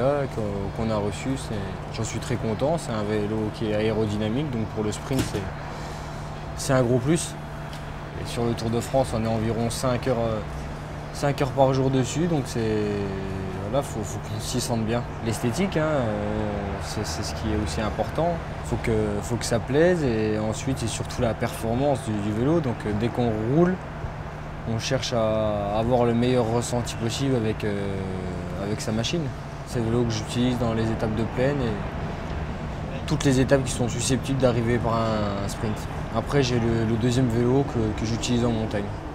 celui-là qu'on a reçu. J'en suis très content. C'est un vélo qui est aérodynamique, donc pour le sprint, c'est un gros plus. Et sur le Tour de France, on est environ 5 heures par jour dessus, donc voilà, faut qu'on s'y sente bien. L'esthétique, hein, c'est ce qui est aussi important. Faut que ça plaise, et ensuite c'est surtout la performance du vélo. Donc dès qu'on roule, on cherche à avoir le meilleur ressenti possible avec sa machine. C'est le vélo que j'utilise dans les étapes de plaine et toutes les étapes qui sont susceptibles d'arriver par un sprint. Après, j'ai le deuxième vélo que j'utilise en montagne.